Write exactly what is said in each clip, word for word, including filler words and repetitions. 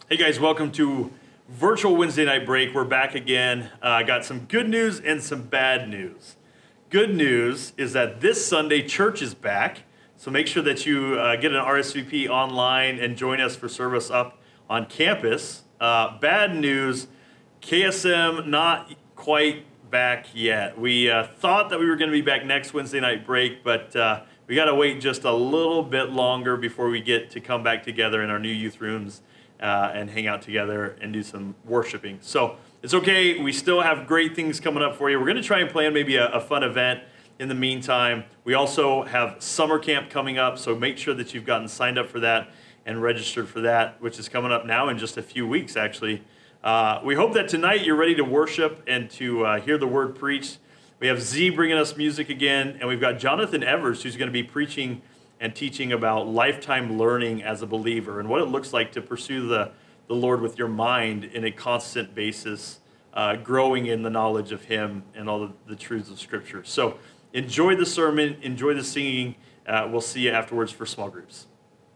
Hey guys, welcome to Virtual Wednesday Night Break. We're back again. I uh, got some good news and some bad news. Good news is that this Sunday, church is back. So make sure that you uh, get an R S V P online and join us for service up on campus. Uh, bad news, K S M not quite back yet. We uh, thought that we were going to be back next Wednesday night break, but uh, we got to wait just a little bit longer before we get to come back together in our new youth rooms uh, and hang out together and do some worshiping. So it's okay. We still have great things coming up for you. We're going to try and plan maybe a, a fun event in the meantime. We also have summer camp coming up, so make sure that you've gotten signed up for that and registered for that, which is coming up now in just a few weeks, actually. Uh, we hope that tonight you're ready to worship and to uh, hear the word preached. We have Z bringing us music again, and we've got Jonathan Evers, who's going to be preaching and teaching about lifetime learning as a believer and what it looks like to pursue the, the Lord with your mind in a constant basis, uh, growing in the knowledge of Him and all the, the truths of Scripture. So enjoy the sermon, enjoy the singing. Uh, we'll see you afterwards for small groups.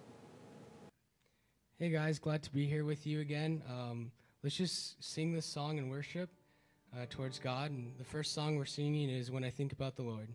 Hey guys, glad to be here with you again. Um, let's just sing this song and worship uh, towards God. And the first song we're singing is When I Think About the Lord.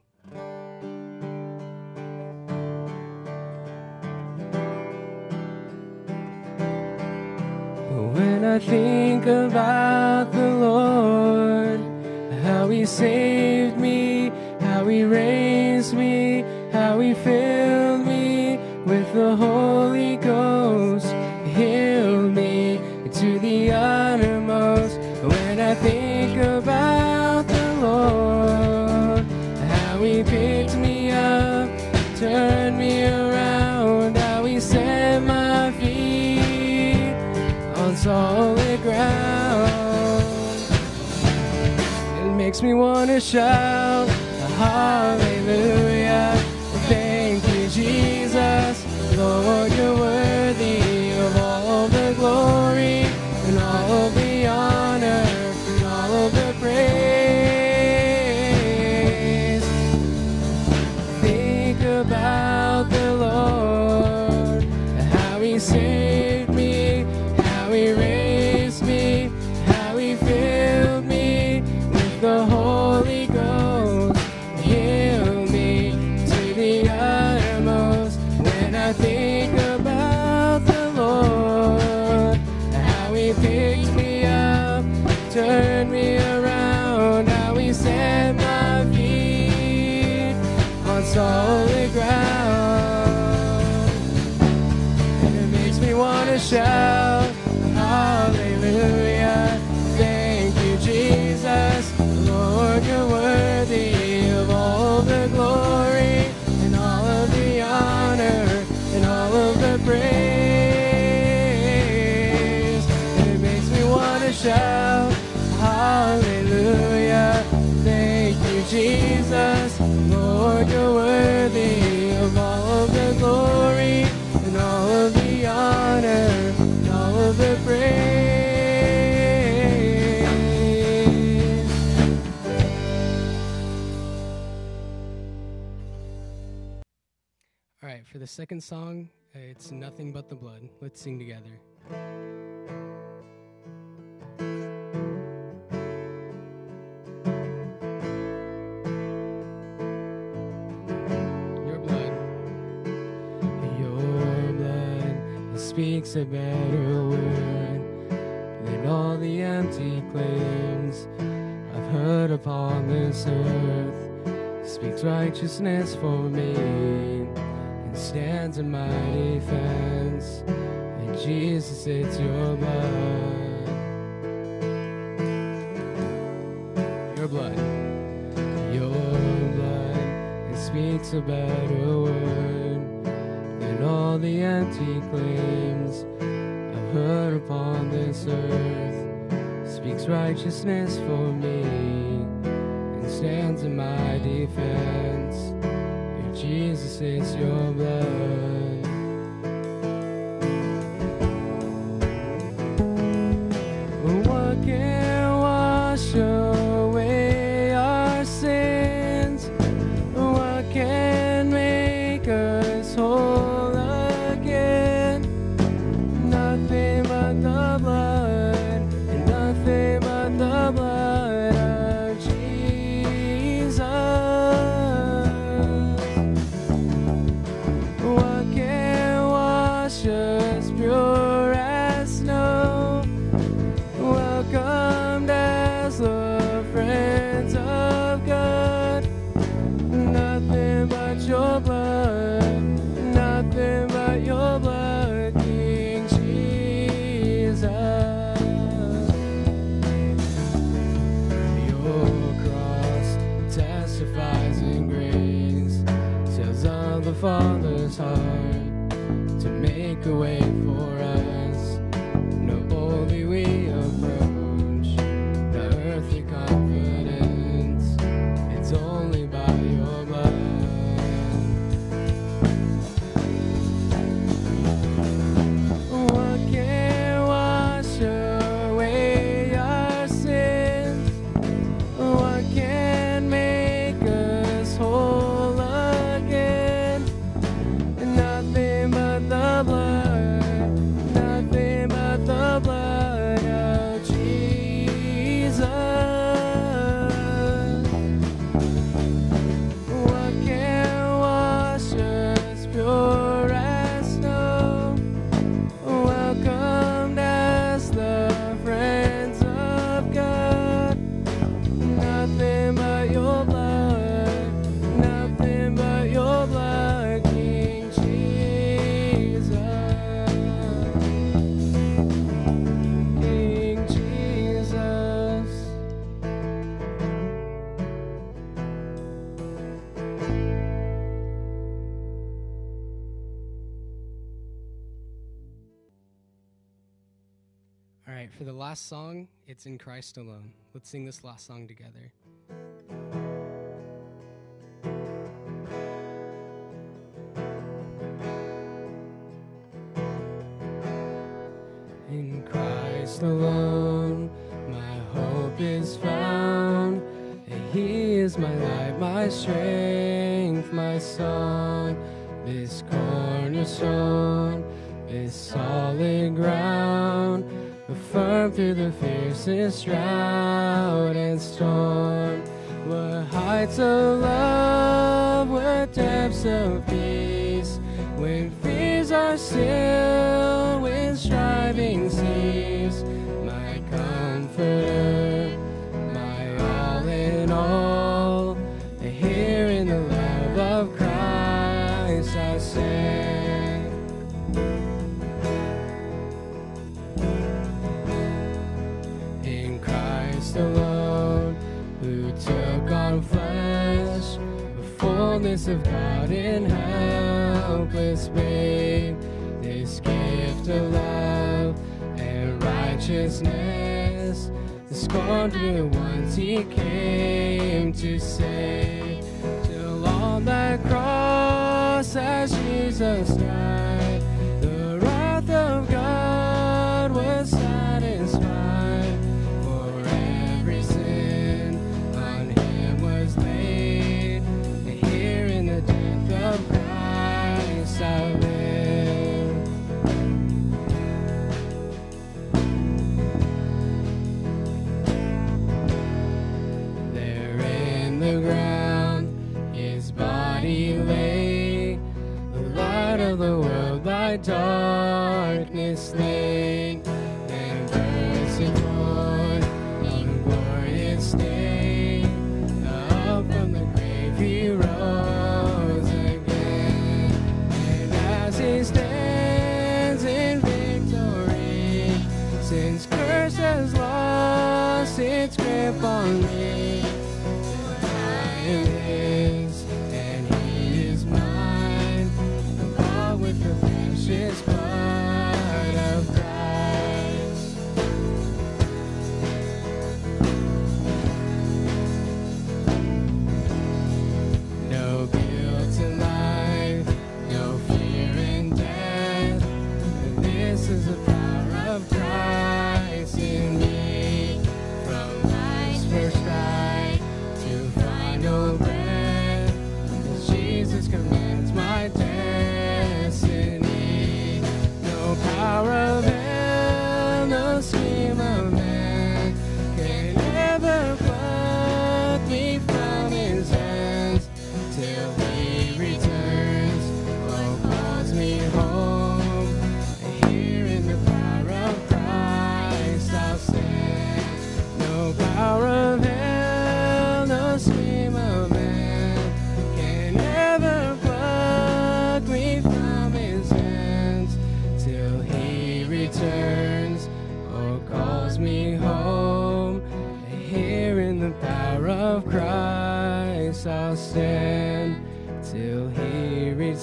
When I think about the Lord, how He saved me, how He raised me, how He filled me with the Holy Ghost, healed me to the uttermost. When I think about the Lord, how He picked me up, turned me around, how He set my feet on solid ground, it makes me want to shout hallelujah. Thank you, Jesus. Lord, you're worthy of all the glory and all of the honor and all of the praise. Think about the Lord, how He saved me, how He raised me, how He filled me with the Holy Ghost, healed me to the uttermost. When I think about the Lord, how He picked me up, turned me around, how He set my feet on solid ground, and it makes me want to shout hallelujah. Thank you, Jesus. Lord, you're worthy of all the glory and all of the honor and all of the praise. And it makes me want to shout hallelujah. Thank you, Jesus. Lord, you're worthy of all of the glory and all of the honor and all of the praise. All right, for the second song, uh, it's Nothing But the Blood. Let's sing together. Your blood, your blood, it speaks a better word than all the empty claims I've heard upon this earth. Speaks righteousness for me, stands in my defense, and Jesus, it's your blood, your blood, your blood, it speaks a better word than all the empty claims I've heard upon this earth. Speaks righteousness for me, and stands in my defense. Jesus, it's your blood. What can wash away our sins? What can make us whole again? Nothing but the blood, nothing but your blood, King Jesus. Your cross testifies in grace, tells of the Father's heart to make a way for us. No boldly we approach the earthly confidence. It's only by your blood. What can wash away our sins? What can make us whole again? Nothing but the blood, nothing but the blood of Jesus. What can wash us pure as snow? Welcomed as the friends of God. Nothing but your blood, nothing but your blood, King Jesus. King Jesus. All right, for the last song, it's In Christ Alone. Let's sing this last song together. In Christ alone, my hope is found. And He is my light, my strength, my song. This cornerstone, this solid ground, firm through the fiercest drought and storm. What heights of love, what depths of peace, when fears are still, when striving cease. My comforter, my all in all, here in the love of Christ I stand. In Christ alone, who took on flesh, the fullness of God in helpless babe, this gift of love and righteousness, the scorned the ones He came to save. Till on that cross as Jesus died, the wrath of God was satisfied. For every sin on Him was laid, and here in the death of Christ I live. There in the ground His body lay, the light of the world by darkness slain. Then bursting forth on glorious day, up from the grave He rose again. And as He stands in victory, sin's curse has lost its grip on me. I am His, and He is mine, bought with the precious blood of Christ.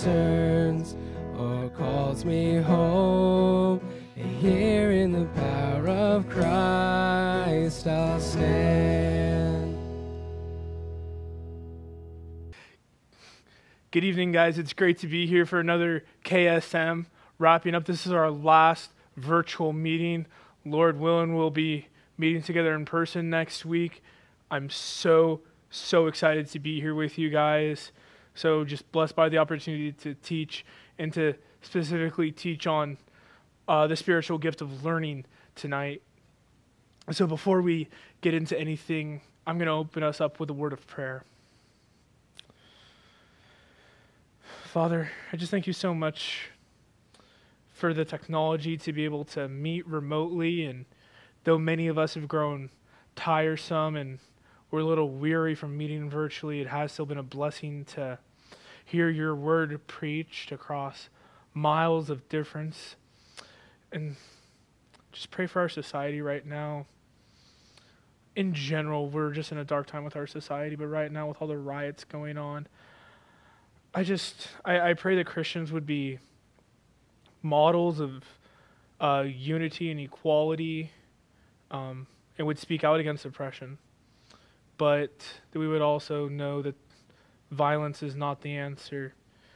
returns or calls me home, and here in the power of Christ I'll stand. Good evening, guys. It's great to be here for another K S M wrapping up. This is our last virtual meeting. Lord willing, we'll be meeting together in person next week. I'm so, so excited to be here with you guys. So just blessed by the opportunity to teach and to specifically teach on uh, the spiritual gift of learning tonight. So before we get into anything, I'm going to open us up with a word of prayer. Father, I just thank you so much for the technology to be able to meet remotely, and though many of us have grown tiresome and we're a little weary from meeting virtually, it has still been a blessing to hear your word preached across miles of difference. And just pray for our society right now. In general, we're just in a dark time with our society, but right now with all the riots going on, I just, I, I pray that Christians would be models of uh, unity and equality, um, and would speak out against oppression. But that we would also know that violence is not the answer.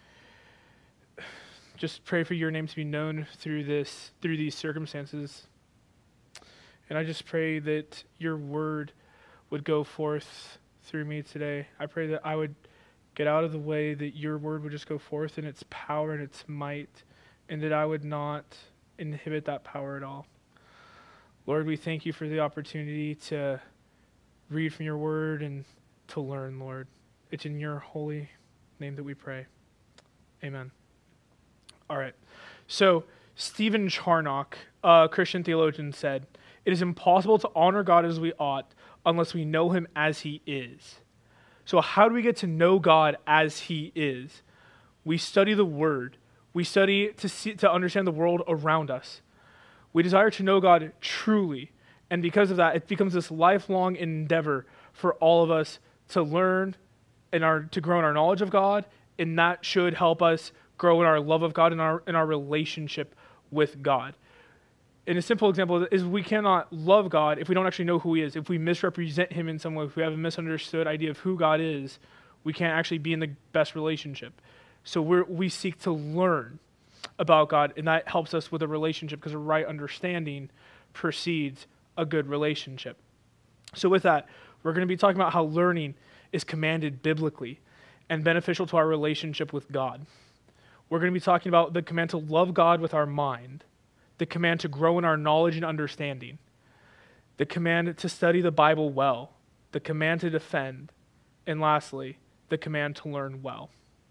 Just pray for your name to be known through this, through these circumstances. And I just pray that your word would go forth through me today. I pray that I would get out of the way, that your word would just go forth in its power and its might, and that I would not inhibit that power at all. Lord, we thank you for the opportunity to read from your word and to learn, Lord. It's in your holy name that we pray. Amen. All right. So Stephen Charnock, a Christian theologian, said, "It is impossible to honor God as we ought unless we know him as he is." So how do we get to know God as he is? We study the word. We study to see, to understand the world around us. We desire to know God truly. And because of that, it becomes this lifelong endeavor for all of us to learn and our to grow in our knowledge of God, and that should help us grow in our love of God and our in our relationship with God. And a simple example is we cannot love God if we don't actually know who he is. If we misrepresent him in some way, if we have a misunderstood idea of who God is, we can't actually be in the best relationship. So we we seek to learn about God, and that helps us with a relationship because a right understanding precedes a good relationship. So with that, we're going to be talking about how learning is commanded biblically and beneficial to our relationship with God. We're going to be talking about the command to love God with our mind, the command to grow in our knowledge and understanding, the command to study the Bible well, the command to defend, and lastly, the command to learn well.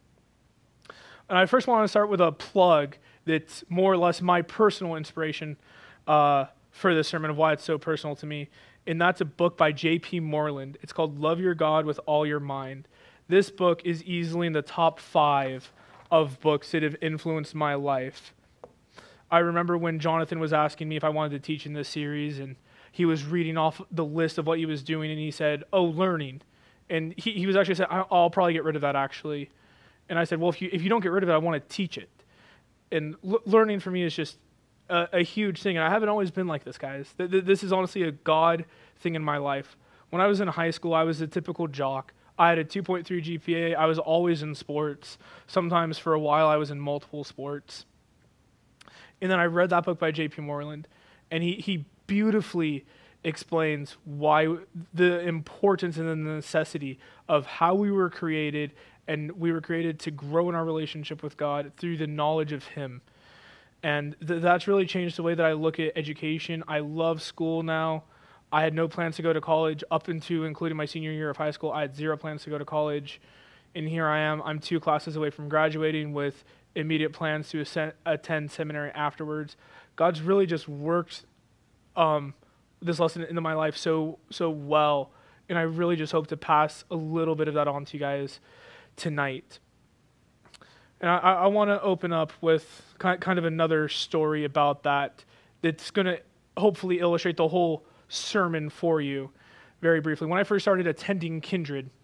And I first want to start with a plug that's more or less my personal inspiration uh, for this sermon, of why it's so personal to me, and that's a book by J P Moreland. It's called Love Your God with All Your Mind. This book is easily in the top five of books that have influenced my life. I remember when Jonathan was asking me if I wanted to teach in this series, and he was reading off the list of what he was doing, and he said, "Oh, learning." And he, he was actually saying, "I'll probably get rid of that, actually." And I said, "Well, if you if you don't get rid of it, I want to teach it." And l- learning for me is just a, a huge thing, and I haven't always been like this, guys. Th- th- this is honestly a God thing in my life. When I was in high school, I was a typical jock. I had a two point three G P A. I was always in sports. Sometimes for a while, I was in multiple sports. And then I read that book by J P Moreland, and he, he beautifully explains why the importance and the necessity of how we were created, and we were created to grow in our relationship with God through the knowledge of him. And th- that's really changed the way that I look at education. I love school now. I had no plans to go to college up into including my senior year of high school. I had zero plans to go to college. And here I am. I'm two classes away from graduating with immediate plans to ascend, attend seminary afterwards. God's really just worked um, this lesson into my life so so well, and I really just hope to pass a little bit of that on to you guys tonight. And I, I want to open up with kind of another story about that that's going to hopefully illustrate the whole sermon for you very briefly. When I first started attending Kindred,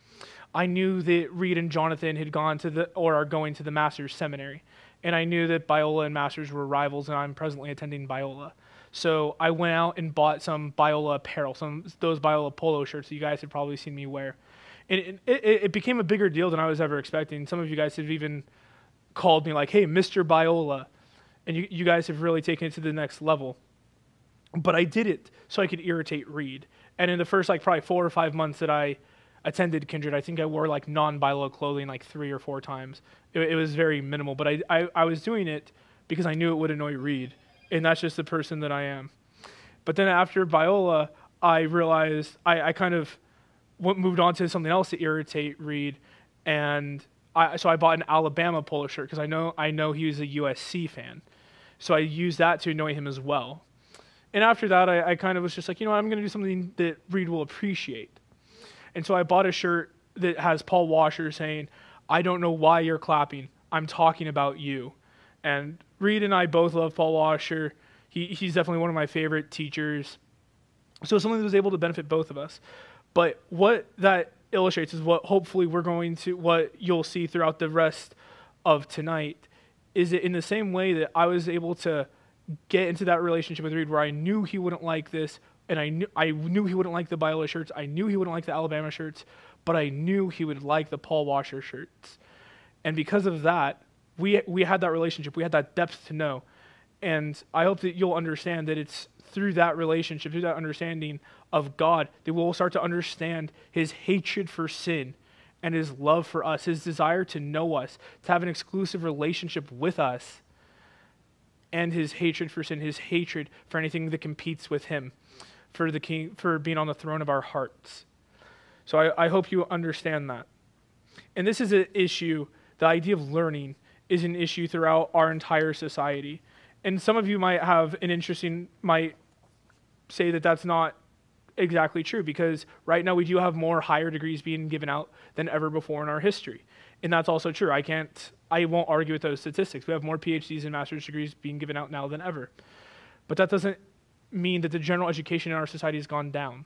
I knew that Reed and Jonathan had gone to the, or are going to the Masters Seminary. And I knew that Biola and Masters were rivals, and I'm presently attending Biola. So I went out and bought some Biola apparel, some those Biola polo shirts that you guys have probably seen me wear. And it, it, it became a bigger deal than I was ever expecting. Some of you guys have even called me like, hey, Mister Biola. And you, you guys have really taken it to the next level. But I did it so I could irritate Reed. And in the first like probably four or five months that I attended Kindred, I think I wore like non-Biola clothing like three or four times. It, it was very minimal, but I, I, I was doing it because I knew it would annoy Reed, and that's just the person that I am. But then after Biola, I realized I, I kind of went, moved on to something else to irritate Reed, and I, so I bought an Alabama polo shirt because I know I know he was a U S C fan, so I used that to annoy him as well. And after that, I, I kind of was just like, you know what, I'm going to do something that Reed will appreciate. And so I bought a shirt that has Paul Washer saying, I don't know why you're clapping. I'm talking about you. And Reed and I both love Paul Washer. He, he's definitely one of my favorite teachers. So it's something that was able to benefit both of us. But what that illustrates is what hopefully we're going to, what you'll see throughout the rest of tonight, is that in the same way that I was able to get into that relationship with Reed where I knew he wouldn't like this, and I knew I knew he wouldn't like the Biola shirts. I knew he wouldn't like the Alabama shirts, but I knew he would like the Paul Washer shirts. And because of that, we we had that relationship. We had that depth to know. And I hope that you'll understand that it's through that relationship, through that understanding of God, that we'll start to understand his hatred for sin and his love for us, his desire to know us, to have an exclusive relationship with us, and his hatred for sin, his hatred for anything that competes with him, for the king, for being on the throne of our hearts. So I, I hope you understand that. And this is an issue, the idea of learning is an issue throughout our entire society. And some of you might have an interesting, might say that that's not exactly true, because right now we do have more higher degrees being given out than ever before in our history. And that's also true. I can't, I won't argue with those statistics. We have more P H Ds and master's degrees being given out now than ever. But that doesn't mean that the general education in our society has gone down.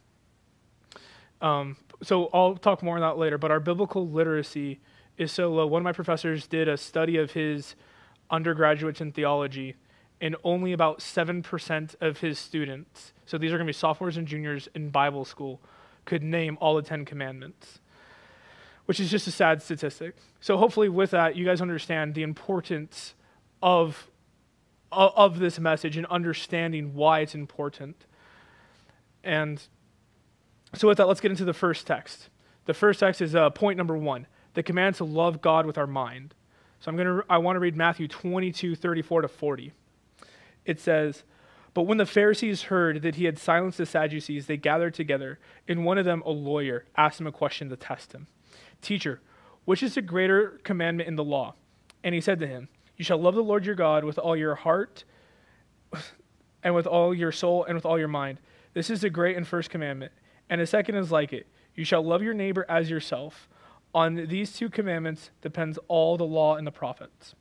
Um, so I'll talk more on that later, but our biblical literacy is so low. One of my professors did a study of his undergraduates in theology, and only about seven percent of his students, so these are going to be sophomores and juniors in Bible school, could name all the Ten Commandments, which is just a sad statistic. So hopefully with that, you guys understand the importance of, of, of this message and understanding why it's important. And so with that, let's get into the first text. The first text is uh, point number one, the command to love God with our mind. So I'm going to, I want to read Matthew twenty-two, thirty-four to forty. It says, "But when the Pharisees heard that he had silenced the Sadducees, they gathered together, and one of them, a lawyer, asked him a question to test him. 'Teacher, which is the greater commandment in the law?' And he said to him, 'You shall love the Lord your God with all your heart, and with all your soul, and with all your mind. This is the great and first commandment. And the second is like it. You shall love your neighbor as yourself. On these two commandments depends all the law and the prophets.'"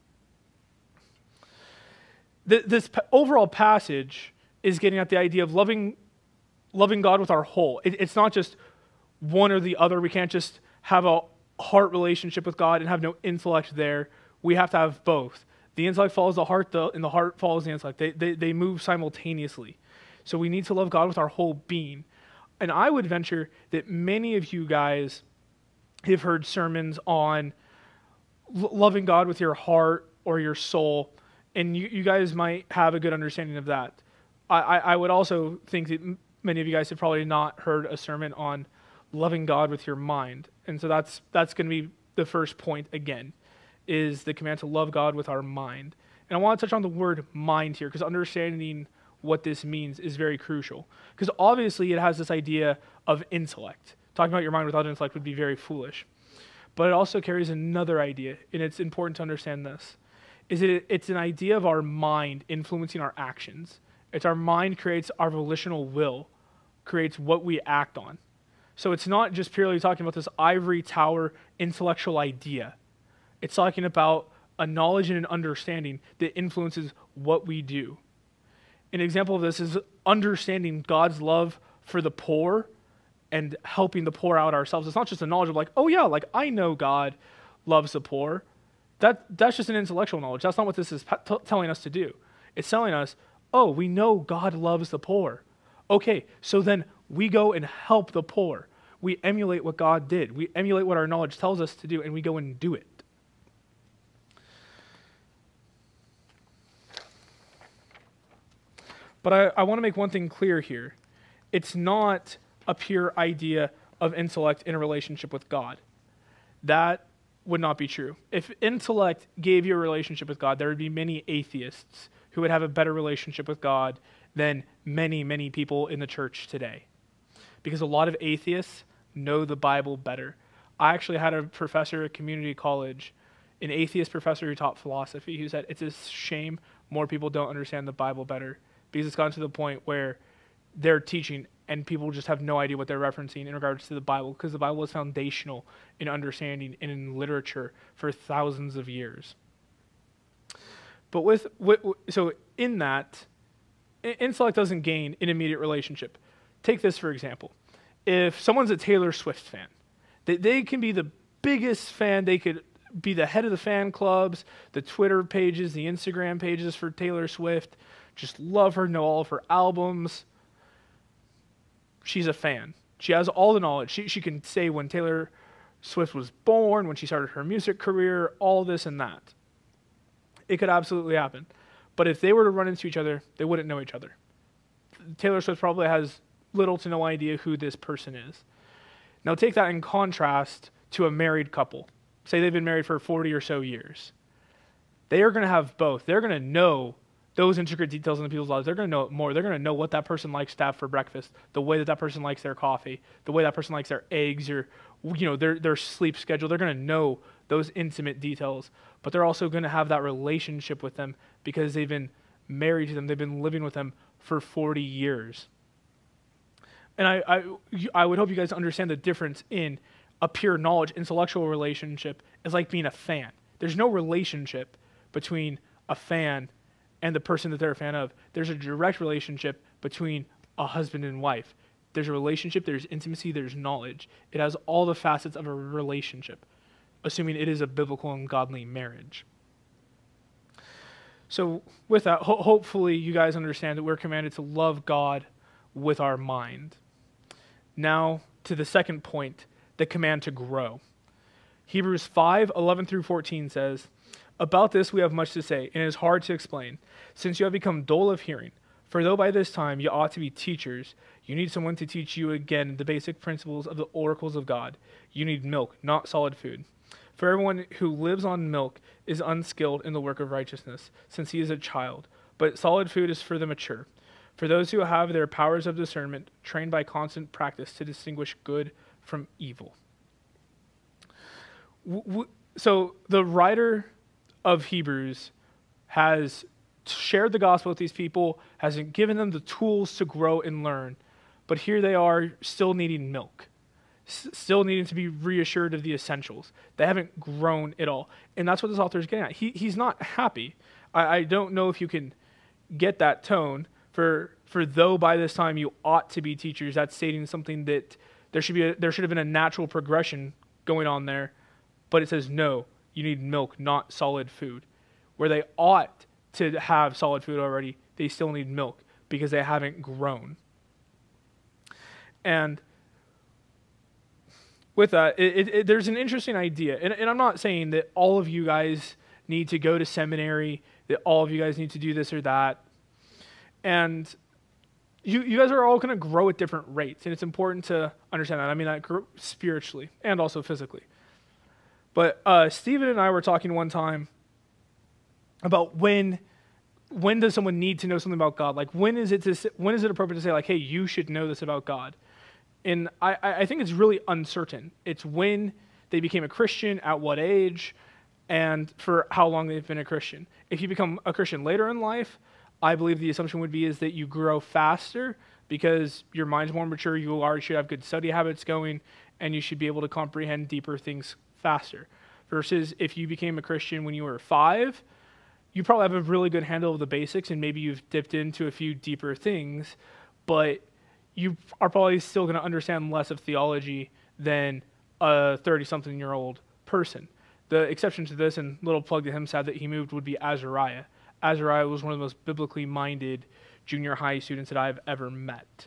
This overall passage is getting at the idea of loving, loving God with our whole. It, it's not just one or the other. We can't just have a heart relationship with God and have no intellect there. We have to have both. The intellect follows the heart, the, and the heart follows the intellect. They, they, they move simultaneously. So we need to love God with our whole being. And I would venture that many of you guys have heard sermons on lo- loving God with your heart or your soul, and you, you guys might have a good understanding of that. I, I, I would also think that m- many of you guys have probably not heard a sermon on loving God with your mind. And so that's that's going to be the first point again, is the command to love God with our mind. And I want to touch on the word mind here, because understanding what this means is very crucial. Because obviously it has this idea of intellect. Talking about your mind without intellect would be very foolish. But it also carries another idea, and it's important to understand this, is that it, it's an idea of our mind influencing our actions. It's our mind creates our volitional will, creates what we act on. So it's not just purely talking about this ivory tower intellectual idea. It's talking about a knowledge and an understanding that influences what we do. An example of this is understanding God's love for the poor and helping the poor out ourselves. It's not just a knowledge of like, oh yeah, like I know God loves the poor. That that's just an intellectual knowledge. That's not what this is t- telling us to do. It's telling us, oh, we know God loves the poor. Okay, so then we go and help the poor. We emulate what God did. We emulate what our knowledge tells us to do, and we go and do it. But I, I want to make one thing clear here. It's not a pure idea of intellect in a relationship with God. That would not be true. If intellect gave you a relationship with God, there would be many atheists who would have a better relationship with God than many, many people in the church today. Because a lot of atheists know the Bible better. I actually had a professor at community college, an atheist professor who taught philosophy, who said it's a shame more people don't understand the Bible better, because it's gotten to the point where they're teaching and people just have no idea what they're referencing in regards to the Bible, because the Bible is foundational in understanding and in literature for thousands of years. But with, with so in that, intellect doesn't gain an immediate relationship. Take this for example. If someone's a Taylor Swift fan, they, they can be the biggest fan, they could be the head of the fan clubs, the Twitter pages, the Instagram pages for Taylor Swift, just love her, know all of her albums. She's a fan. She has all the knowledge. She, she can say when Taylor Swift was born, when she started her music career, all this and that. It could absolutely happen. But if they were to run into each other, they wouldn't know each other. Taylor Swift probably has little to no idea who this person is. Now take that in contrast to a married couple. Say they've been married for forty or so years. They are going to have both. They're going to know those intricate details in the people's lives. They're going to know it more. They're going to know what that person likes to have for breakfast, the way that that person likes their coffee, the way that person likes their eggs, or you know their their sleep schedule. They're going to know those intimate details, but they're also going to have that relationship with them because they've been married to them. They've been living with them for forty years. And I, I, I would hope you guys understand the difference in a pure knowledge, intellectual relationship is like being a fan. There's no relationship between a fan and the person that they're a fan of. There's a direct relationship between a husband and wife. There's a relationship, there's intimacy, there's knowledge. It has all the facets of a relationship, assuming it is a biblical and godly marriage. So with that, ho- hopefully you guys understand that we're commanded to love God with our mind. Now to the second point, the command to grow. Hebrews five, eleven through fourteen says, "About this we have much to say, and it is hard to explain, since you have become dull of hearing. For though by this time you ought to be teachers, you need someone to teach you again the basic principles of the oracles of God. You need milk, not solid food. For everyone who lives on milk is unskilled in the work of righteousness, since he is a child. But solid food is for the mature, for those who have their powers of discernment trained by constant practice to distinguish good from evil." W- w- so the writer of Hebrews has shared the gospel with these people, has given them the tools to grow and learn, but here they are still needing milk, s- still needing to be reassured of the essentials. They haven't grown at all, and that's what this author is getting at. He he's not happy. I, I don't know if you can get that tone for for though by this time you ought to be teachers. That's stating something that there should be a, there should have been a natural progression going on there, but it says no. You need milk, not solid food. Where they ought to have solid food already, they still need milk because they haven't grown. And with that, it, it, it, there's an interesting idea. And, and I'm not saying that all of you guys need to go to seminary, that all of you guys need to do this or that. And you, you guys are all going to grow at different rates. And it's important to understand that. I mean, that grow spiritually and also physically. But uh, Stephen and I were talking one time about when when does someone need to know something about God? Like when is it to when is it appropriate to say like, hey, you should know this about God? And I, I think it's really uncertain. It's when they became a Christian, at what age, and for how long they've been a Christian. If you become a Christian later in life, I believe the assumption would be is that you grow faster because your mind's more mature, you already should have good study habits going, and you should be able to comprehend deeper things faster. Versus if you became a Christian when you were five, you probably have a really good handle of the basics and maybe you've dipped into a few deeper things, but you are probably still going to understand less of theology than a thirty-something-year-old person. The exception to this, and little plug to him, sad that he moved, would be Azariah. Azariah was one of the most biblically minded junior high students that I've ever met.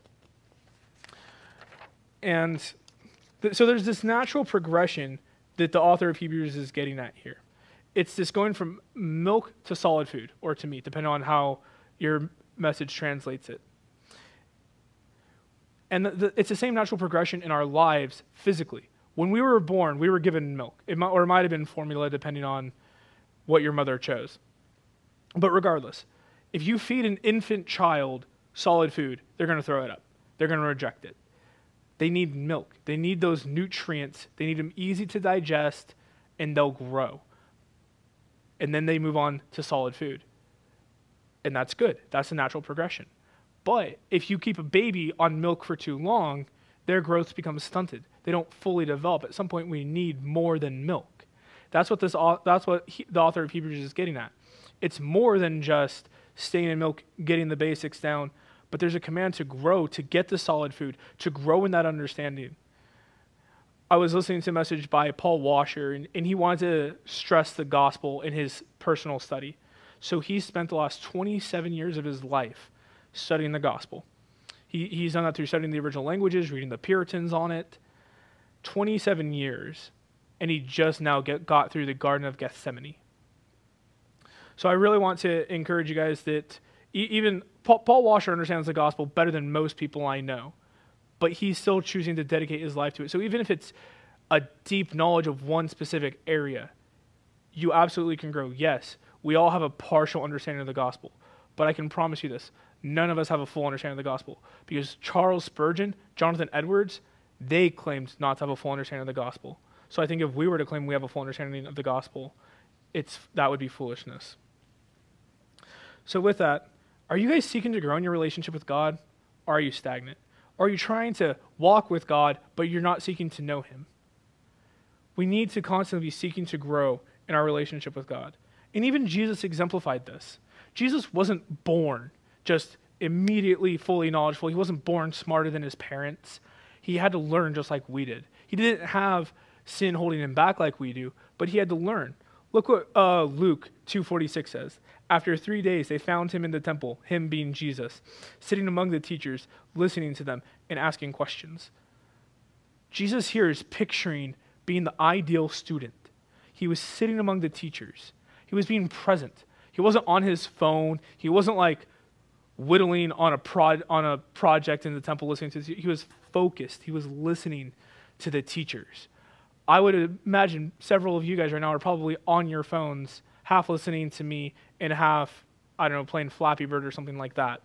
And th- so there's this natural progression that the author of Hebrews is getting at here. It's this going from milk to solid food, or to meat, depending on how your message translates it. And the, the, it's the same natural progression in our lives physically. When we were born, we were given milk, it might, or it might have been formula, depending on what your mother chose. But regardless, if you feed an infant child solid food, they're going to throw it up. They're going to reject it. They need milk. They need those nutrients. They need them easy to digest, and they'll grow. And then they move on to solid food. And that's good. That's a natural progression. But if you keep a baby on milk for too long, their growth becomes stunted. They don't fully develop. At some point, we need more than milk. That's what this. That's what he, the author of Hebrews is getting at. It's more than just staying in milk, getting the basics down, but there's a command to grow, to get the solid food, to grow in that understanding. I was listening to a message by Paul Washer, and, and he wanted to stress the gospel in his personal study. So he spent the last twenty-seven years of his life studying the gospel. He, he's done that through studying the original languages, reading the Puritans on it. twenty-seven years, and he just now get, got through the Garden of Gethsemane. So I really want to encourage you guys that e- even Paul, Paul Washer understands the gospel better than most people I know, but he's still choosing to dedicate his life to it. So even if it's a deep knowledge of one specific area, you absolutely can grow. Yes, we all have a partial understanding of the gospel, but I can promise you this, none of us have a full understanding of the gospel, because Charles Spurgeon, Jonathan Edwards, they claimed not to have a full understanding of the gospel. So I think if we were to claim we have a full understanding of the gospel, it's that would be foolishness. So with that, are you guys seeking to grow in your relationship with God, or are you stagnant? Or are you trying to walk with God, but you're not seeking to know him? We need to constantly be seeking to grow in our relationship with God. And even Jesus exemplified this. Jesus wasn't born just immediately fully knowledgeable. He wasn't born smarter than his parents. He had to learn just like we did. He didn't have sin holding him back like we do, but he had to learn. Look what uh, Luke two forty-six says. After three days, they found him in the temple, him being Jesus, sitting among the teachers, listening to them, and asking questions. Jesus here is picturing being the ideal student. He was sitting among the teachers. He was being present. He wasn't on his phone. He wasn't like whittling on a prod, on a project in the temple listening to. He was focused. He was listening to the teachers. I would imagine several of you guys right now are probably on your phones, half listening to me and half, I don't know, playing Flappy Bird or something like that.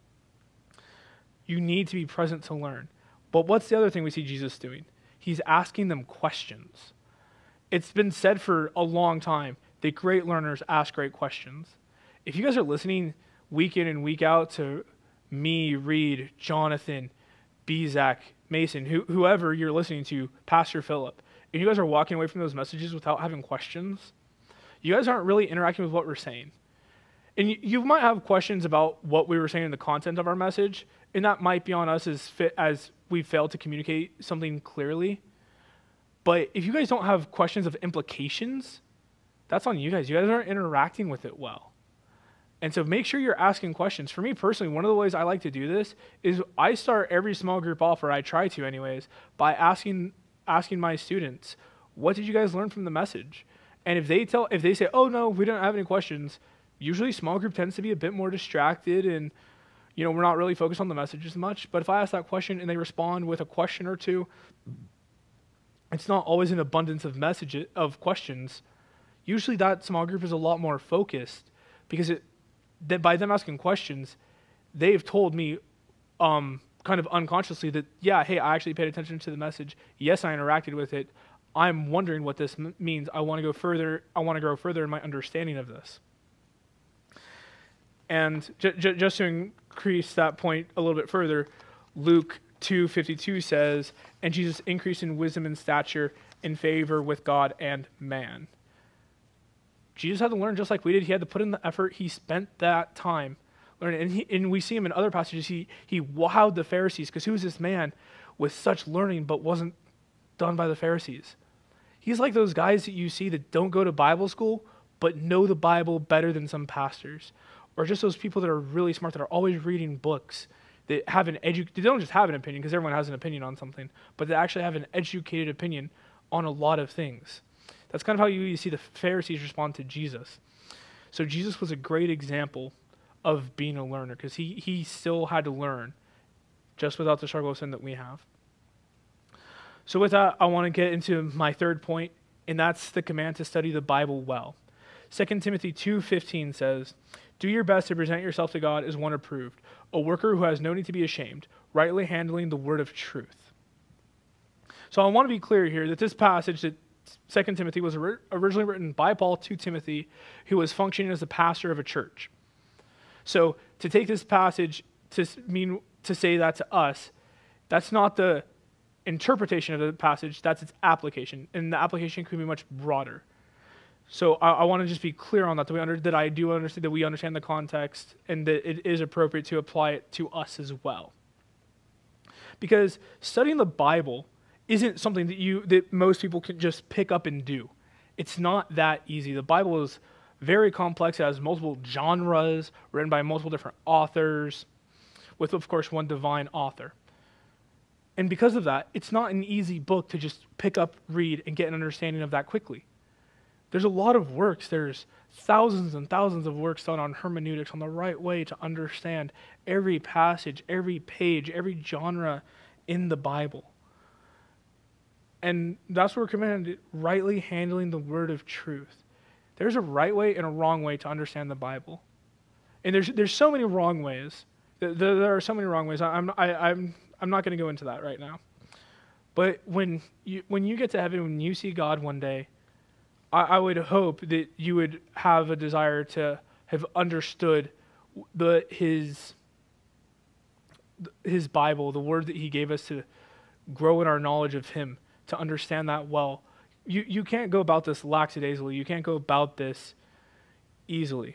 You need to be present to learn. But what's the other thing we see Jesus doing? He's asking them questions. It's been said for a long time that great learners ask great questions. If you guys are listening week in and week out to me, Reed, Jonathan, Bezak, Mason, who, whoever you're listening to, Pastor Philip, and you guys are walking away from those messages without having questions, you guys aren't really interacting with what we're saying. And you, you might have questions about what we were saying in the content of our message, and that might be on us as fit as we failed to communicate something clearly. But if you guys don't have questions of implications, that's on you guys. You guys aren't interacting with it well. And so make sure you're asking questions. For me personally, one of the ways I like to do this is I start every small group off, or I try to anyways, by asking asking my students, what did you guys learn from the message? And if they tell, if they say, oh no, we don't have any questions, usually small group tends to be a bit more distracted and, you know, we're not really focused on the message as much. But if I ask that question and they respond with a question or two, it's not always an abundance of messages, of questions. Usually that small group is a lot more focused because it, that by them asking questions, they've told me um, kind of unconsciously that, yeah, hey, I actually paid attention to the message. Yes, I interacted with it. I'm wondering what this m- means. I want to go further. I want to grow further in my understanding of this. And j- j- just to increase that point a little bit further, Luke two fifty-two says, and Jesus increased in wisdom and stature in favor with God and man. Jesus had to learn just like we did. He had to put in the effort. He spent that time learning. And, he, and we see him in other passages. He, he wowed the Pharisees because who was this man with such learning but wasn't done by the Pharisees? He's like those guys that you see that don't go to Bible school but know the Bible better than some pastors. Or just those people that are really smart that are always reading books, that have an edu- they don't just have an opinion because everyone has an opinion on something, but they actually have an educated opinion on a lot of things. That's kind of how you, you see the Pharisees respond to Jesus. So Jesus was a great example of being a learner because he, he still had to learn just without the struggle of sin that we have. So with that, I want to get into my third point, and that's the command to study the Bible well. Second Timothy two fifteen says, "Do your best to present yourself to God as one approved, a worker who has no need to be ashamed, rightly handling the word of truth." So I want to be clear here that this passage, that Second Timothy, was originally written by Paul to Timothy, who was functioning as the pastor of a church. So to take this passage to mean to say that to us, that's not the interpretation of the passage, that's its application. And the application could be much broader. So I, I want to just be clear on that, that, we under, that I do understand, that we understand the context and that it is appropriate to apply it to us as well. Because studying the Bible isn't something that you that most people can just pick up and do. It's not that easy. The Bible is very complex. It has multiple genres, written by multiple different authors, with, of course, one divine author. And because of that, it's not an easy book to just pick up, read, and get an understanding of that quickly. There's a lot of works. There's thousands and thousands of works done on hermeneutics, on the right way to understand every passage, every page, every genre in the Bible. And that's what we're commanded, rightly handling the word of truth. There's a right way and a wrong way to understand the Bible. And there's there's so many wrong ways. There, there are so many wrong ways. I'm I, I'm I'm not going to go into that right now. But when you when you get to heaven, when you see God one day, I, I would hope that you would have a desire to have understood the his his Bible, the word that he gave us to grow in our knowledge of him, to understand that well. You you can't go about this lackadaisically. You can't go about this easily.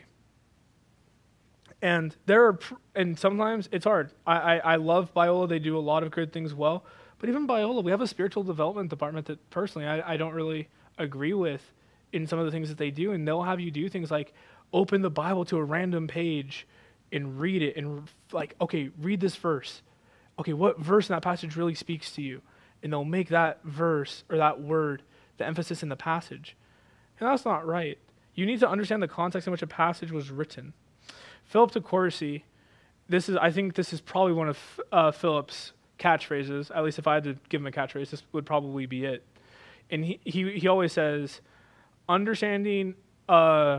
And there are, and sometimes it's hard. I, I, I love Biola. They do a lot of good things well. But even Biola, we have a spiritual development department that personally I, I don't really agree with in some of the things that they do. And they'll have you do things like open the Bible to a random page and read it. And like, okay, read this verse. Okay, what verse in that passage really speaks to you? And they'll make that verse or that word the emphasis in the passage. And that's not right. You need to understand the context in which a passage was written. Philip de Courcy, this is I think this is probably one of uh, Philip's catchphrases. At least if I had to give him a catchphrase, this would probably be it. And he he, he always says, understanding uh,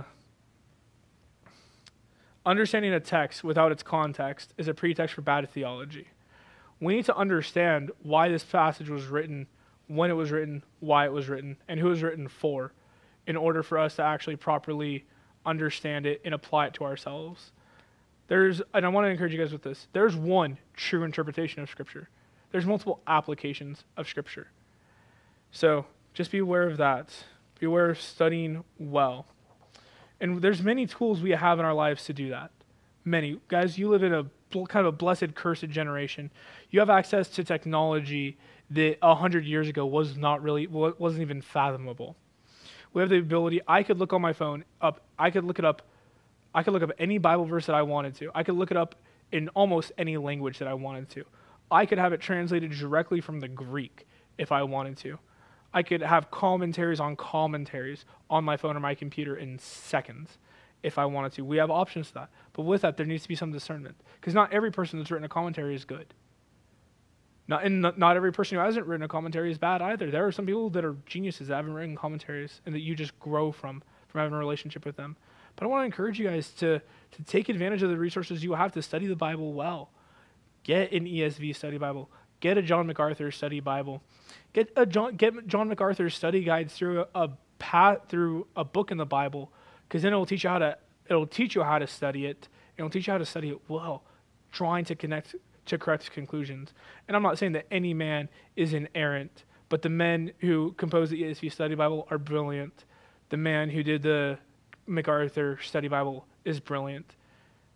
understanding a text without its context is a pretext for bad theology. We need to understand why this passage was written, when it was written, why it was written, and who it was written for, in order for us to actually properly understand it and apply it to ourselves. There's, and I want to encourage you guys with this, there's one true interpretation of Scripture. There's multiple applications of Scripture. So just be aware of that. Be aware of studying well. And there's many tools we have in our lives to do that. Many. Guys, you live in a kind of a blessed, cursed generation. You have access to technology that a hundred years ago was not really, wasn't even fathomable. We have the ability, I could look on my phone up, I could look it up, I could look up any Bible verse that I wanted to. I could look it up in almost any language that I wanted to. I could have it translated directly from the Greek if I wanted to. I could have commentaries on commentaries on my phone or my computer in seconds if I wanted to. We have options to that. But with that, there needs to be some discernment. Because not every person that's written a commentary is good. Not, and not every person who hasn't written a commentary is bad either. There are some people that are geniuses that haven't written commentaries and that you just grow from, from having a relationship with them. But I want to encourage you guys to, to take advantage of the resources you have to study the Bible well. Get an E S V study Bible. Get a John MacArthur study Bible. Get a John, get John MacArthur's study guides through a, a path, through a book in the Bible, because then it'll teach you how to it'll teach you how to study it. It'll teach you how to study it well, trying to connect to correct conclusions. And I'm not saying that any man is inerrant, but the men who compose the E S V study Bible are brilliant. The man who did the MacArthur study Bible is brilliant.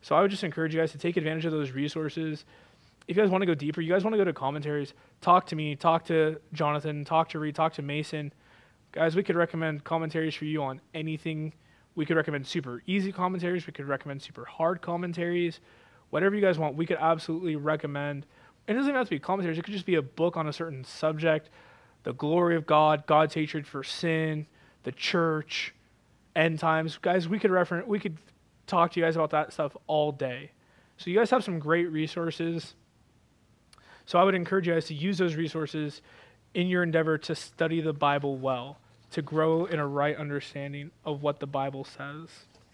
So I would just encourage you guys to take advantage of those resources. If you guys want to go deeper, you guys want to go to commentaries, talk to me, talk to Jonathan, talk to Reed, talk to Mason. Guys, we could recommend commentaries for you on anything. We could recommend super easy commentaries. We could recommend super hard commentaries. Whatever you guys want, we could absolutely recommend. It doesn't even have to be commentaries. It could just be a book on a certain subject, the glory of God, God's hatred for sin, the church, end times. Guys, we could reference, we could talk to you guys about that stuff all day. So you guys have some great resources. So I would encourage you guys to use those resources in your endeavor to study the Bible well, to grow in a right understanding of what the Bible says.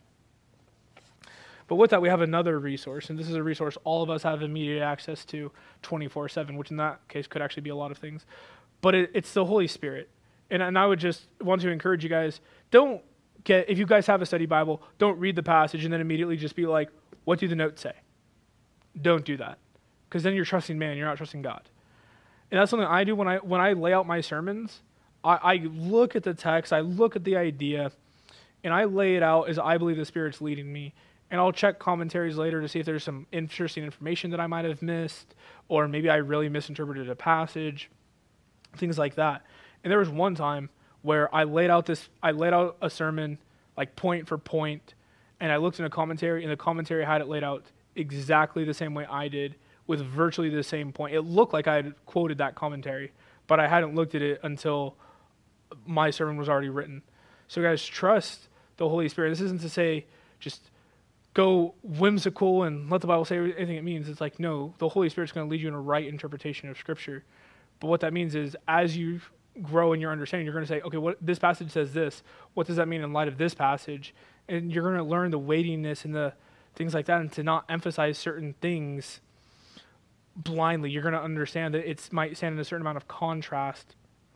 But with that, we have another resource, and this is a resource all of us have immediate access to twenty-four seven, which in that case could actually be a lot of things. But it, it's the Holy Spirit. And, and I would just want to encourage you guys, don't get, if you guys have a study Bible, don't read the passage and then immediately just be like, what do the notes say? Don't do that. Because then you're trusting man, you're not trusting God. And that's something I do when I when I lay out my sermons. I, I look at the text, I look at the idea, and I lay it out as I believe the Spirit's leading me. And I'll check commentaries later to see if there's some interesting information that I might have missed, or maybe I really misinterpreted a passage, things like that. And there was one time where I laid out this, I laid out a sermon like point for point, and I looked in a commentary, and the commentary had it laid out exactly the same way I did, with virtually the same point. It looked like I had quoted that commentary, but I hadn't looked at it until my sermon was already written. So guys, trust the Holy Spirit. This isn't to say just go whimsical and let the Bible say anything it means. It's like, no, the Holy Spirit's going to lead you in a right interpretation of Scripture. But what that means is, as you grow in your understanding, you're going to say, okay, what this passage says this. What does that mean in light of this passage? And you're going to learn the weightiness and the things like that, and to not emphasize certain things blindly. You're going to understand that it might stand in a certain amount of contrast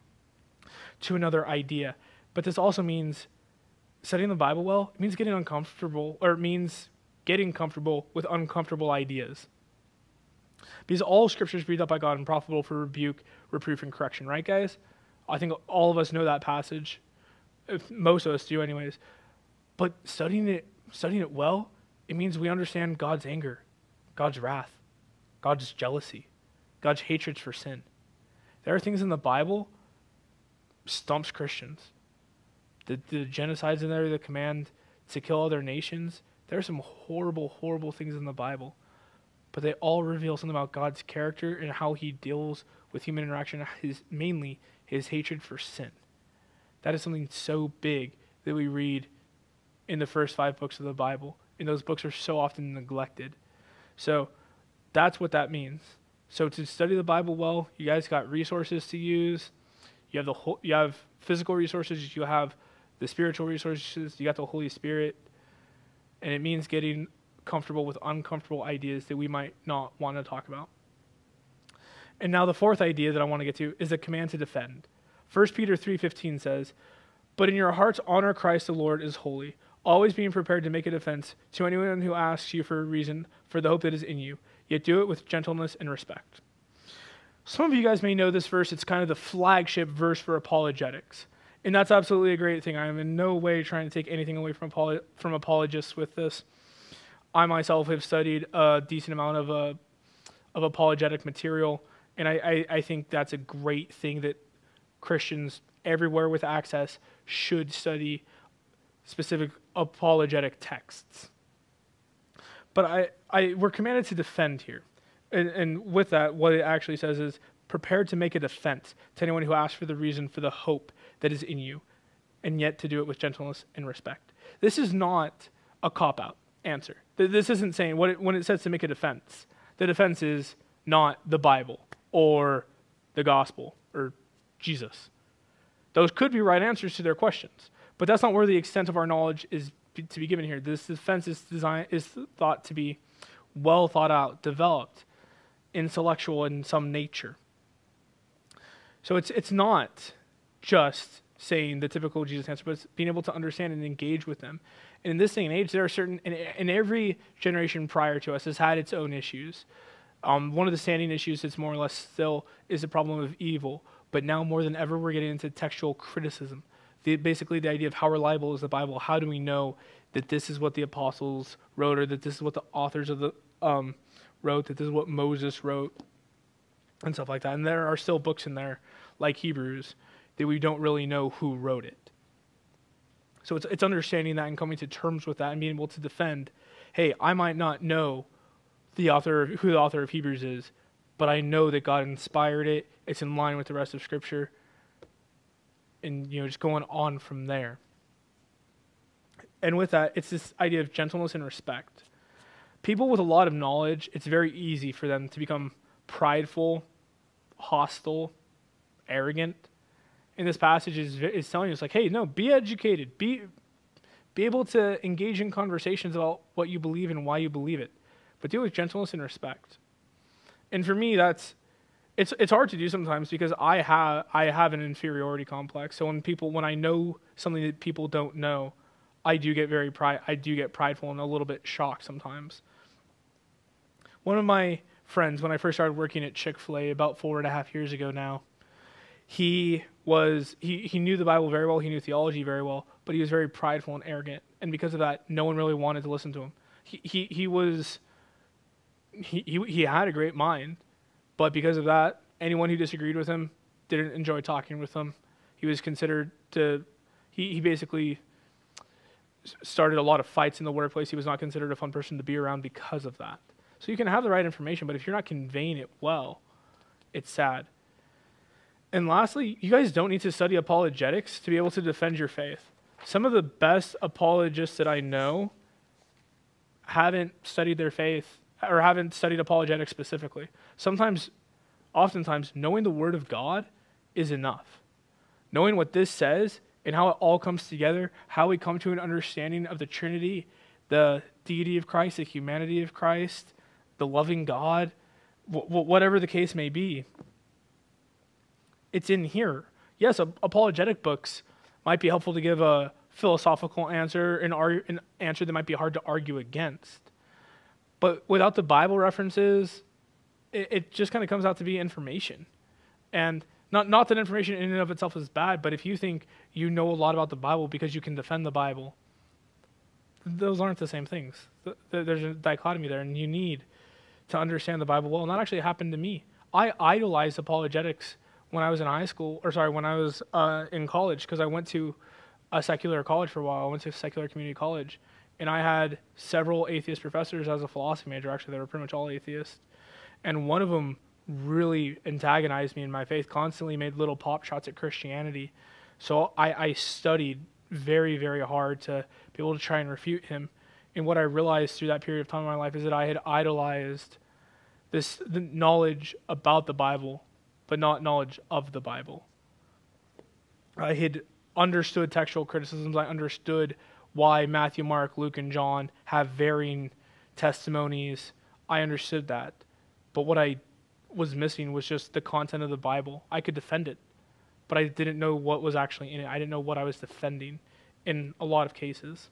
to another idea. But this also means studying the Bible well. It means getting uncomfortable, or it means getting comfortable with uncomfortable ideas. Because all Scripture is breathed out by God and profitable for rebuke, reproof, and correction, right, guys? I think all of us know that passage. If most of us do anyways. But studying it, studying it well, it means we understand God's anger, God's wrath, God's jealousy, God's hatred for sin. There are things in the Bible stumps Christians. The, the genocides in there, the command to kill other nations. There are some horrible, horrible things in the Bible. But they all reveal something about God's character and how he deals with human interaction, his, mainly his hatred for sin. That is something so big that we read in the first five books of the Bible. And those books are so often neglected. So that's what that means. So to study the Bible well, you guys got resources to use. You have the whole, you have physical resources. You have the spiritual resources. You got the Holy Spirit. And it means getting comfortable with uncomfortable ideas that we might not want to talk about. And now the fourth idea that I want to get to is the command to defend. First Peter three fifteen says, "But in your hearts honor Christ the Lord as holy, always being prepared to make a defense to anyone who asks you for a reason for the hope that is in you, yet do it with gentleness and respect." Some of you guys may know this verse. It's kind of the flagship verse for apologetics. And that's absolutely a great thing. I am in no way trying to take anything away from apolo- from apologists with this. I myself have studied a decent amount of uh, of apologetic material, and I, I, I think that's a great thing that Christians everywhere with access should study specific apologetic texts. But I, I we're commanded to defend here. And, and with that, what it actually says is, prepared to make a defense to anyone who asks for the reason for the hope that is in you, and yet to do it with gentleness and respect. This is not a cop-out answer. This isn't saying, what it, when it says to make a defense, the defense is not the Bible or the gospel or Jesus. Those could be right answers to their questions, but that's not where the extent of our knowledge is to be given here. This defense is designed, is thought to be well thought out, developed, intellectual in some nature. So it's it's not just saying the typical Jesus answer, but it's being able to understand and engage with them. And in this day and age, there are certain, and, and every generation prior to us has had its own issues. Um, one of the standing issues that's more or less still is the problem of evil. But now more than ever, we're getting into textual criticism, the, basically the idea of how reliable is the Bible. How do we know that this is what the apostles wrote, or that this is what the authors of the um, wrote, that this is what Moses wrote, and stuff like that. And there are still books in there, like Hebrews, that we don't really know who wrote it. So it's it's understanding that and coming to terms with that and being able to defend, hey, I might not know the author, who the author of Hebrews is, but I know that God inspired it. It's in line with the rest of Scripture. And, you know, just going on from there. And with that, it's this idea of gentleness and respect. People with a lot of knowledge, it's very easy for them to become prideful, hostile, arrogant. And this passage is, is telling us, like, hey, no, be educated. Be, be able to engage in conversations about what you believe and why you believe it. But do it with gentleness and respect. And for me, that's it's it's hard to do sometimes because I have I have an inferiority complex. So when people when I know something that people don't know, I do get very pride I do get prideful and a little bit shocked sometimes. One of my friends, when I first started working at Chick-fil-A about four and a half years ago now, he was he, he knew the Bible very well, he knew theology very well, but he was very prideful and arrogant. And because of that, no one really wanted to listen to him. He he he was He, he he had a great mind, but because of that, anyone who disagreed with him didn't enjoy talking with him. He was considered to, he, he basically started a lot of fights in the workplace. He was not considered a fun person to be around because of that. So you can have the right information, but if you're not conveying it well, it's sad. And lastly, you guys don't need to study apologetics to be able to defend your faith. Some of the best apologists that I know haven't studied their faith or haven't studied apologetics specifically. Sometimes, oftentimes, knowing the Word of God is enough. Knowing what this says and how it all comes together, how we come to an understanding of the Trinity, the deity of Christ, the humanity of Christ, the loving God, wh- whatever the case may be, it's in here. Yes, apologetic books might be helpful to give a philosophical answer, an, ar- an answer that might be hard to argue against. But without the Bible references, it, it just kind of comes out to be information. And not not that information in and of itself is bad, but if you think you know a lot about the Bible because you can defend the Bible, those aren't the same things. There's a dichotomy there, and you need to understand the Bible well. And that actually happened to me. I idolized apologetics when I was in high school, or sorry, when I was uh, in college, because I went to a secular college for a while. I went to a secular community college. And I had several atheist professors as a philosophy major. Actually, they were pretty much all atheists. And one of them really antagonized me in my faith, constantly made little pop shots at Christianity. So I, I studied very, very hard to be able to try and refute him. And what I realized through that period of time in my life is that I had idolized this the knowledge about the Bible, but not knowledge of the Bible. I had understood textual criticisms. I understood why Matthew, Mark, Luke, and John have varying testimonies. I understood that. But what I was missing was just the content of the Bible. I could defend it, but I didn't know what was actually in it. I didn't know what I was defending in a lot of cases.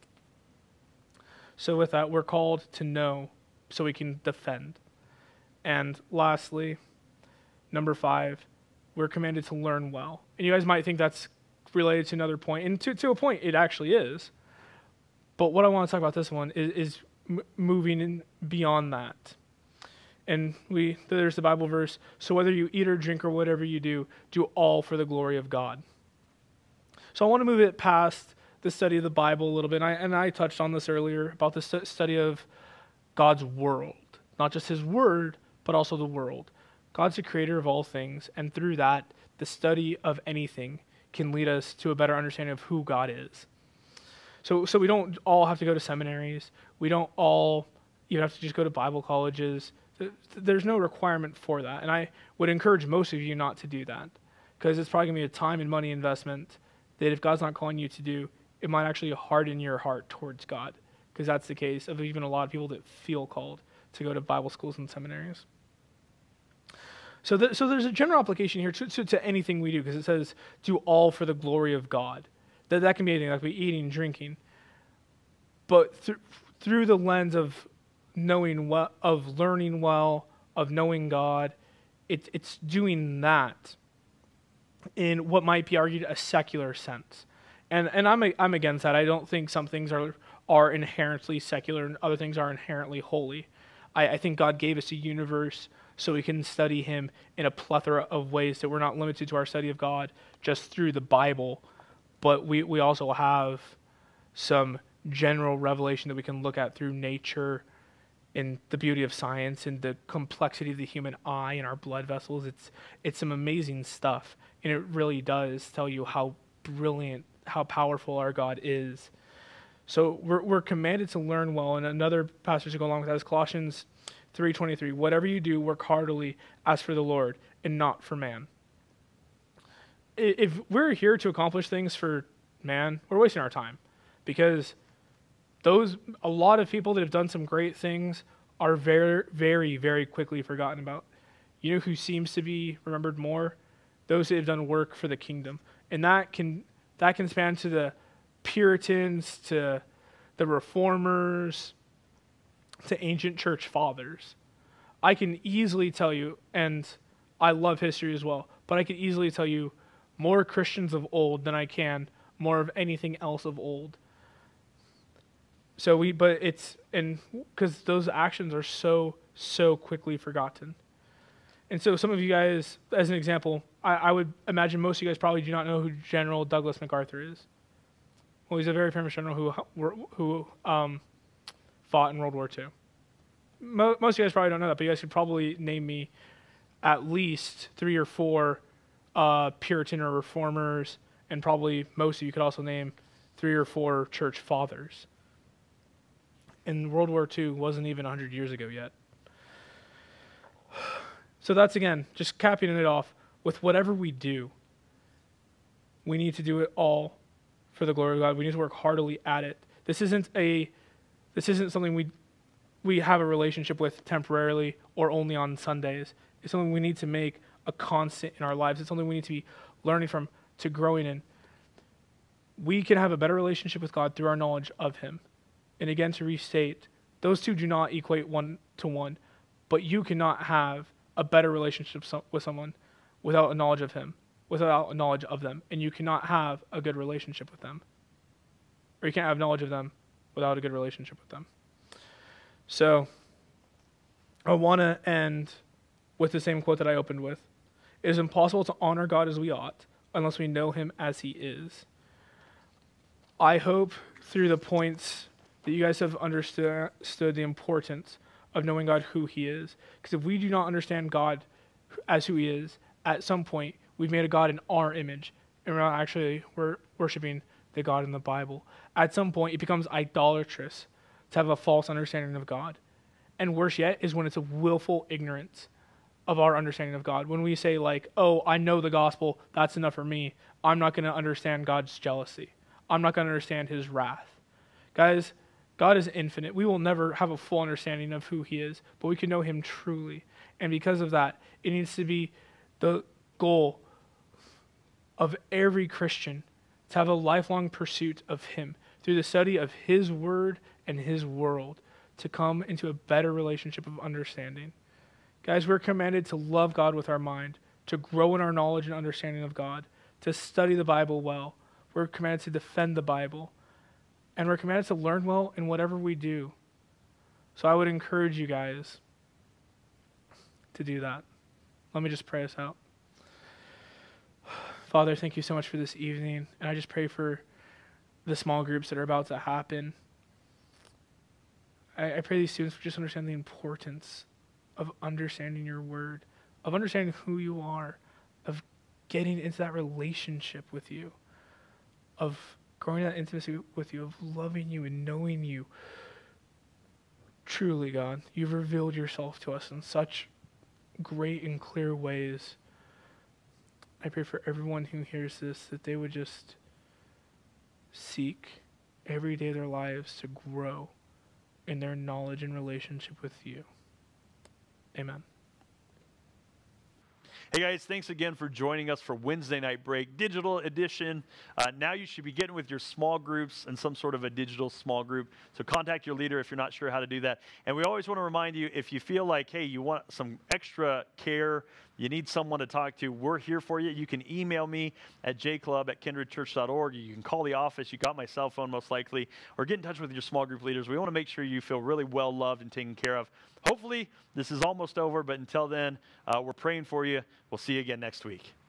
So with that, we're called to know so we can defend. And lastly, number five, we're commanded to learn well. And you guys might think that's related to another point, and to, to a point, it actually is. But what I want to talk about this one is, is m- moving in beyond that. And we there's the Bible verse, so whether you eat or drink or whatever you do, do all for the glory of God. So I want to move it past the study of the Bible a little bit. And I, and I touched on this earlier about the st- study of God's world. Not just his word, but also the world. God's the creator of all things. And through that, the study of anything can lead us to a better understanding of who God is. So so we don't all have to go to seminaries. We don't all even have to just go to Bible colleges. There's no requirement for that. And I would encourage most of you not to do that, because it's probably going to be a time and money investment that if God's not calling you to do, it might actually harden your heart towards God, because that's the case of even a lot of people that feel called to go to Bible schools and seminaries. So, th- so there's a general application here to, to, to anything we do, because it says, do all for the glory of God. That that can be anything, like we eating, drinking. But th- through the lens of knowing well, of learning well, of knowing God, it, it's doing that in what might be argued a secular sense. And and I'm I'm against that. I don't think some things are are inherently secular and other things are inherently holy. I, I think God gave us a universe so we can study him in a plethora of ways, that we're not limited to our study of God just through the Bible, but we, we also have some general revelation that we can look at through nature and the beauty of science and the complexity of the human eye and our blood vessels. It's it's some amazing stuff, and it really does tell you how brilliant, how powerful our God is. So we're we're commanded to learn well, and another passage to go along with that is Colossians three twenty-three. Whatever you do, work heartily as for the Lord and not for man. If we're here to accomplish things for man, we're wasting our time, because those a lot of people that have done some great things are very, very, very quickly forgotten about. You know who seems to be remembered more? Those that have done work for the kingdom, and that can that can span to the Puritans, to the Reformers, to ancient church fathers. I can easily tell you, and I love history as well, but I can easily tell you more Christians of old than I can more of anything else of old. So we, but it's, and because those actions are so, so quickly forgotten. And so some of you guys, as an example, I, I would imagine most of you guys probably do not know who General Douglas MacArthur is. Well, he's a very famous general who who um, fought in World War Two. Mo- most of you guys probably don't know that, but you guys could probably name me at least three or four uh, Puritan or Reformers, and probably most of you could also name three or four church fathers. And World War Two wasn't even one hundred years ago yet. So that's, again, just capping it off. With whatever we do, we need to do it all for the glory of God. We need to work heartily at it. This isn't a, this isn't something we we have a relationship with temporarily or only on Sundays. It's something we need to make a constant in our lives. It's something we need to be learning from, to growing in. We can have a better relationship with God through our knowledge of him. And again, to restate, those two do not equate one to one, but you cannot have a better relationship with someone without a knowledge of him, without a knowledge of them, and you cannot have a good relationship with them. Or you can't have knowledge of them without a good relationship with them. So, I want to end with the same quote that I opened with. It is impossible to honor God as we ought unless we know him as he is. I hope through the points that you guys have understood the importance of knowing God who he is. Because if we do not understand God as who he is, at some point, we've made a God in our image, and we're not actually we're worshiping the God in the Bible. At some point, it becomes idolatrous to have a false understanding of God. And worse yet is when it's a willful ignorance of our understanding of God. When we say like, oh, I know the gospel, that's enough for me. I'm not going to understand God's jealousy. I'm not going to understand his wrath. Guys, God is infinite. We will never have a full understanding of who he is, but we can know him truly. And because of that, it needs to be the goal of every Christian to have a lifelong pursuit of him through the study of his word and his world, to come into a better relationship of understanding. Guys, we're commanded to love God with our mind, to grow in our knowledge and understanding of God, to study the Bible well. We're commanded to defend the Bible. And we're commanded to learn well in whatever we do. So I would encourage you guys to do that. Let me just pray us out. Father, thank you so much for this evening. And I just pray for the small groups that are about to happen. I, I pray these students would just understand the importance of understanding your word, of understanding who you are, of getting into that relationship with you, of growing that intimacy with you, of loving you and knowing you. Truly, God, you've revealed yourself to us in such great and clear ways. I pray for everyone who hears this that they would just seek every day of their lives to grow in their knowledge and relationship with you. Amen. Hey guys, thanks again for joining us for Wednesday Night Break, digital edition. Uh, now you should be getting with your small groups and some sort of a digital small group. So contact your leader if you're not sure how to do that. And we always want to remind you, if you feel like, hey, you want some extra care, you need someone to talk to, we're here for you. You can email me at j club at kindred church dot org. You can call the office. You got my cell phone most likely, or get in touch with your small group leaders. We want to make sure you feel really well loved and taken care of. Hopefully, this is almost over, but until then, uh, we're praying for you. We'll see you again next week.